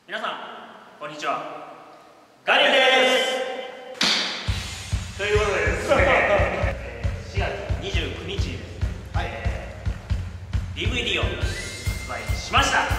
皆さんこんにちは、ガリュウです。ということでですね4月29日にですね、はい、DVD を発売しました。